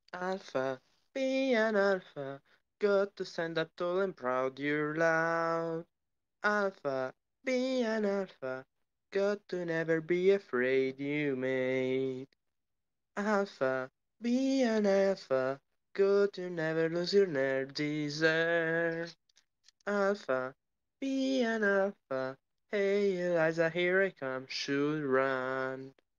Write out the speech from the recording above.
Alpha, be an alpha. Good to stand up tall and proud, you're loud. Alpha, be an alpha. Good to never be afraid, you made. Alpha, be an alpha. Good to never lose your nerve, deserve. Alpha, be an alpha. Hey Eliza, here I come, should run.